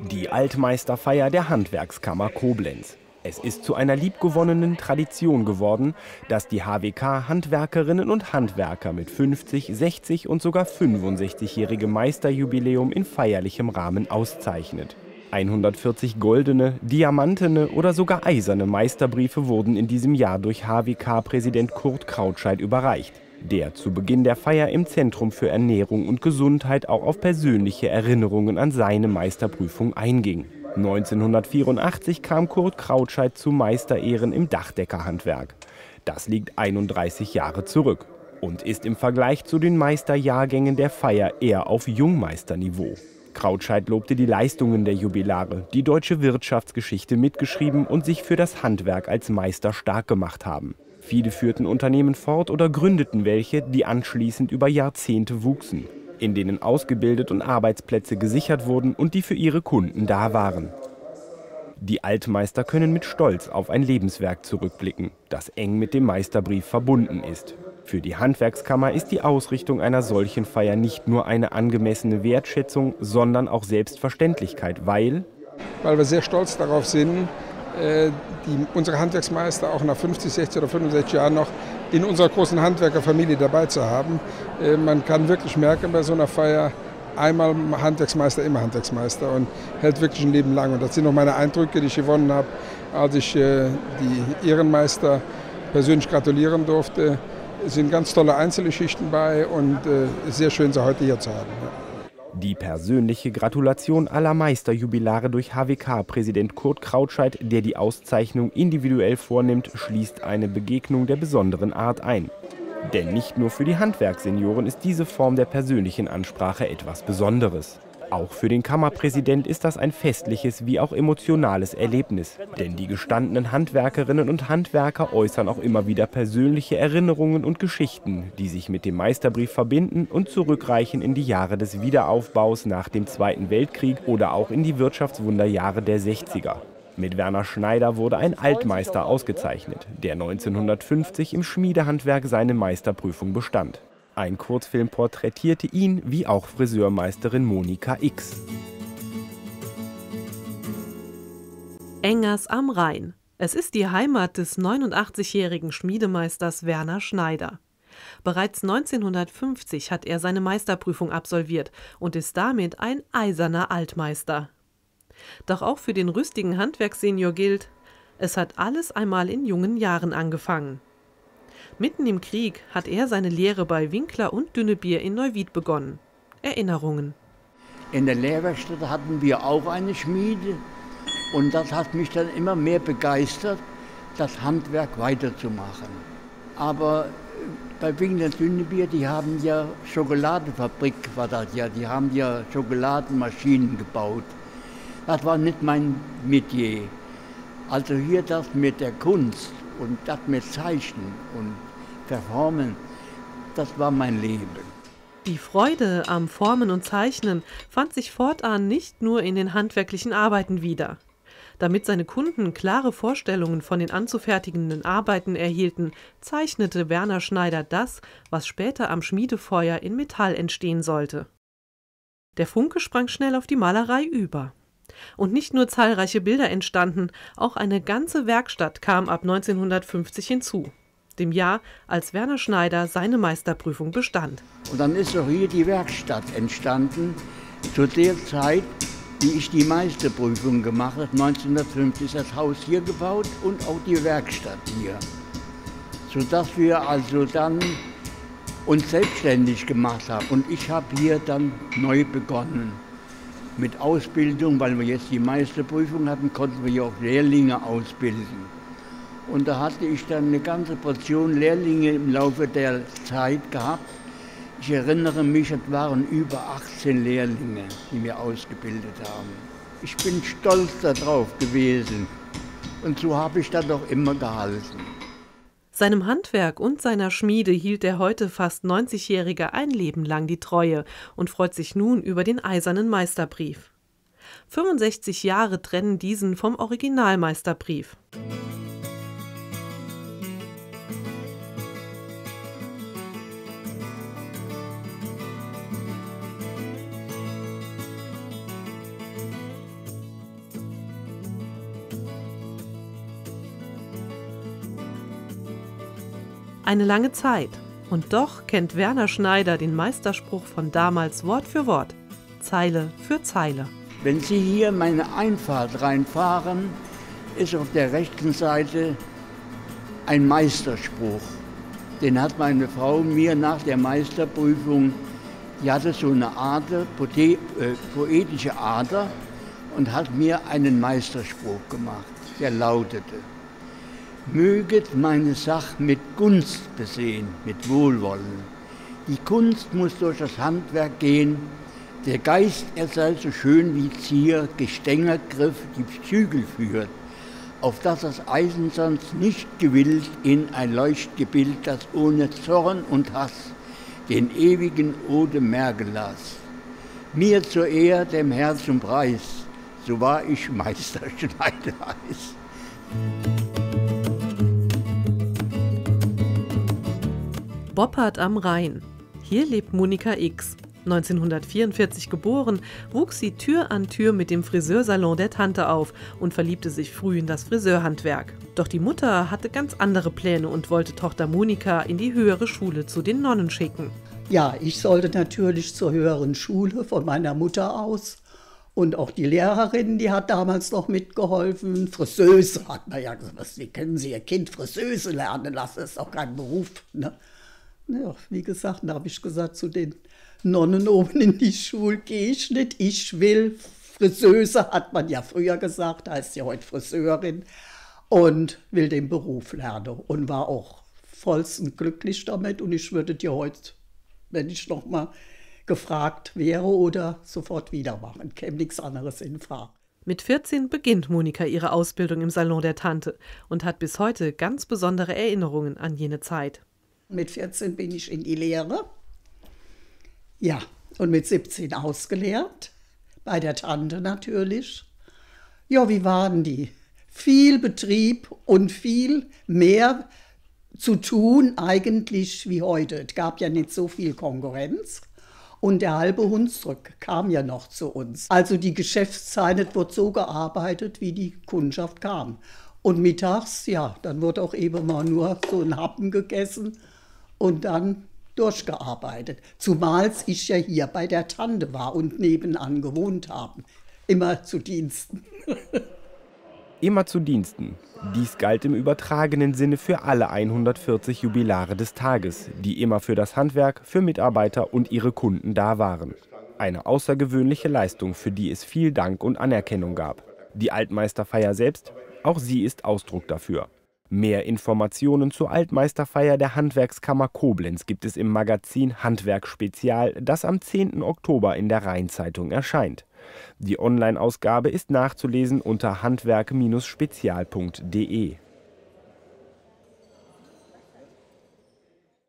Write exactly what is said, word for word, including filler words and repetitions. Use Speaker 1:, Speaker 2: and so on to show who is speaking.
Speaker 1: Die Altmeisterfeier der Handwerkskammer Koblenz. Es ist zu einer liebgewonnenen Tradition geworden, dass die H W K Handwerkerinnen und Handwerker mit fünfzig, sechzig und sogar fünfundsechzigjährigem Meisterjubiläum in feierlichem Rahmen auszeichnet. hundertvierzig goldene, diamantene oder sogar eiserne Meisterbriefe wurden in diesem Jahr durch H W K-Präsident Kurt Krautscheit überreicht, der zu Beginn der Feier im Zentrum für Ernährung und Gesundheit auch auf persönliche Erinnerungen an seine Meisterprüfung einging. neunzehnhundertvierundachtzig kam Kurt Krautscheit zu Meisterehren im Dachdeckerhandwerk. Das liegt einunddreißig Jahre zurück und ist im Vergleich zu den Meisterjahrgängen der Feier eher auf Jungmeisterniveau. Krautscheit lobte die Leistungen der Jubilare, die deutsche Wirtschaftsgeschichte mitgeschrieben und sich für das Handwerk als Meister stark gemacht haben. Viele führten Unternehmen fort oder gründeten welche, die anschließend über Jahrzehnte wuchsen, in denen ausgebildet und Arbeitsplätze gesichert wurden und die für ihre Kunden da waren. Die Altmeister können mit Stolz auf ein Lebenswerk zurückblicken, das eng mit dem Meisterbrief verbunden ist. Für die Handwerkskammer ist die Ausrichtung einer solchen Feier nicht nur eine angemessene Wertschätzung, sondern auch Selbstverständlichkeit, weil
Speaker 2: weil wir sehr stolz darauf sind, die, unsere Handwerksmeister auch nach fünfzig, sechzig oder fünfundsechzig Jahren noch in unserer großen Handwerkerfamilie dabei zu haben. Man kann wirklich merken bei so einer Feier, einmal Handwerksmeister, immer Handwerksmeister und hält wirklich ein Leben lang. Und das sind noch meine Eindrücke, die ich gewonnen habe, als ich die Ehrenmeister persönlich gratulieren durfte. Es sind ganz tolle Einzelgeschichten bei und es ist sehr schön, sie heute hier zu haben.
Speaker 1: Die persönliche Gratulation aller Meisterjubilare durch H W K-Präsident Kurt Krautscheit, der die Auszeichnung individuell vornimmt, schließt eine Begegnung der besonderen Art ein. Denn nicht nur für die Handwerkssenioren ist diese Form der persönlichen Ansprache etwas Besonderes. Auch für den Kammerpräsident ist das ein festliches wie auch emotionales Erlebnis. Denn die gestandenen Handwerkerinnen und Handwerker äußern auch immer wieder persönliche Erinnerungen und Geschichten, die sich mit dem Meisterbrief verbinden und zurückreichen in die Jahre des Wiederaufbaus nach dem Zweiten Weltkrieg oder auch in die Wirtschaftswunderjahre der sechziger. Mit Werner Schneider wurde ein Altmeister ausgezeichnet, der neunzehnhundertfünfzig im Schmiedehandwerk seine Meisterprüfung bestand. Ein Kurzfilm porträtierte ihn, wie auch Friseurmeisterin Monika X.
Speaker 3: Engers am Rhein. Es ist die Heimat des neunundachtzigjährigen Schmiedemeisters Werner Schneider. Bereits neunzehnhundertfünfzig hat er seine Meisterprüfung absolviert und ist damit ein eiserner Altmeister. Doch auch für den rüstigen Handwerkssenior gilt, es hat alles einmal in jungen Jahren angefangen. Mitten im Krieg hat er seine Lehre bei Winkler und Dünnebier in Neuwied begonnen. Erinnerungen.
Speaker 4: In der Lehrwerkstatt hatten wir auch eine Schmiede und das hat mich dann immer mehr begeistert, das Handwerk weiterzumachen. Aber bei Winkler und Dünnebier, die haben ja Schokoladenfabrik, war das ja, die haben ja Schokoladenmaschinen gebaut. Das war nicht mein Metier. Also hier das mit der Kunst und das mit Zeichnen und Performen, das war mein Leben.
Speaker 3: Die Freude am Formen und Zeichnen fand sich fortan nicht nur in den handwerklichen Arbeiten wieder. Damit seine Kunden klare Vorstellungen von den anzufertigenden Arbeiten erhielten, zeichnete Werner Schneider das, was später am Schmiedefeuer in Metall entstehen sollte. Der Funke sprang schnell auf die Malerei über. Und nicht nur zahlreiche Bilder entstanden, auch eine ganze Werkstatt kam ab neunzehnhundertfünfzig hinzu, dem Jahr, als Werner Schneider seine Meisterprüfung bestand.
Speaker 4: Und dann ist auch hier die Werkstatt entstanden, zu der Zeit, wie ich die Meisterprüfung gemacht habe. neunzehnhundertfünfzig ist das Haus hier gebaut und auch die Werkstatt hier. Sodass wir also dann uns selbstständig gemacht haben. Und ich habe hier dann neu begonnen. Mit Ausbildung, weil wir jetzt die Meisterprüfung hatten, konnten wir ja auch Lehrlinge ausbilden. Und da hatte ich dann eine ganze Portion Lehrlinge im Laufe der Zeit gehabt. Ich erinnere mich, es waren über achtzehn Lehrlinge, die wir ausgebildet haben. Ich bin stolz darauf gewesen und so habe ich das auch immer gehalten.
Speaker 3: Seinem Handwerk und seiner Schmiede hielt der heute fast neunzigjährige ein Leben lang die Treue und freut sich nun über den eisernen Meisterbrief. fünfundsechzig Jahre trennen diesen vom Originalmeisterbrief. Eine lange Zeit. Und doch kennt Werner Schneider den Meisterspruch von damals Wort für Wort, Zeile für Zeile.
Speaker 4: Wenn Sie hier meine Einfahrt reinfahren, ist auf der rechten Seite ein Meisterspruch. Den hat meine Frau mir nach der Meisterprüfung, die hatte so eine Ader, poe äh, poetische Ader, und hat mir einen Meisterspruch gemacht, der lautete: Möget meine Sach mit Gunst besehen, mit Wohlwollen. Die Kunst muss durch das Handwerk gehen, der Geist, er sei so schön wie Zier, gestängert Griff die Zügel führt, auf dass das Eisen sonst nicht gewillt in ein Leuchtgebild, das ohne Zorn und Hass den ewigen Odem merken lass. Mir zur Ehr, dem Herr zum Preis, so war ich Meister Schneidereis.
Speaker 3: Boppard am Rhein. Hier lebt Monika X. neunzehnhundertvierundvierzig geboren, wuchs sie Tür an Tür mit dem Friseursalon der Tante auf und verliebte sich früh in das Friseurhandwerk. Doch die Mutter hatte ganz andere Pläne und wollte Tochter Monika in die höhere Schule zu den Nonnen schicken.
Speaker 5: Ja, ich sollte natürlich zur höheren Schule von meiner Mutter aus. Und auch die Lehrerin, die hat damals noch mitgeholfen. Friseuse hat man ja gesagt, wie können Sie Ihr Kind Friseuse lernen lassen? Das ist auch kein Beruf. Ne? Ja, wie gesagt, da habe ich gesagt zu den Nonnen oben in die Schule, gehe ich nicht. Ich will Friseuse, hat man ja früher gesagt, heißt ja heute Friseurin. Und will den Beruf lernen. Und war auch vollstens glücklich damit. Und ich würde dir heute, wenn ich noch mal gefragt wäre oder sofort wieder machen. Käme nichts anderes in Frage.
Speaker 3: Mit vierzehn beginnt Monika ihre Ausbildung im Salon der Tante und hat bis heute ganz besondere Erinnerungen an jene Zeit.
Speaker 5: Mit vierzehn bin ich in die Lehre. Ja, und mit siebzehn ausgelehrt. Bei der Tante natürlich. Ja, wie waren die? Viel Betrieb und viel mehr zu tun eigentlich wie heute. Es gab ja nicht so viel Konkurrenz. Und der halbe Hunsrück kam ja noch zu uns. Also die Geschäftszeit, es wurde so gearbeitet, wie die Kundschaft kam. Und mittags, ja, dann wurde auch eben mal nur so ein Happen gegessen und dann durchgearbeitet. Zumal ich ja hier bei der Tante war und nebenan gewohnt habe. Immer zu Diensten.
Speaker 1: Immer zu Diensten. Dies galt im übertragenen Sinne für alle hundertvierzig Jubilare des Tages, die immer für das Handwerk, für Mitarbeiter und ihre Kunden da waren. Eine außergewöhnliche Leistung, für die es viel Dank und Anerkennung gab. Die Altmeisterfeier selbst, auch sie ist Ausdruck dafür. Mehr Informationen zur Altmeisterfeier der Handwerkskammer Koblenz gibt es im Magazin Handwerk Spezial, das am zehnten Oktober in der Rheinzeitung erscheint. Die Online-Ausgabe ist nachzulesen unter handwerk Bindestrich spezial punkt de.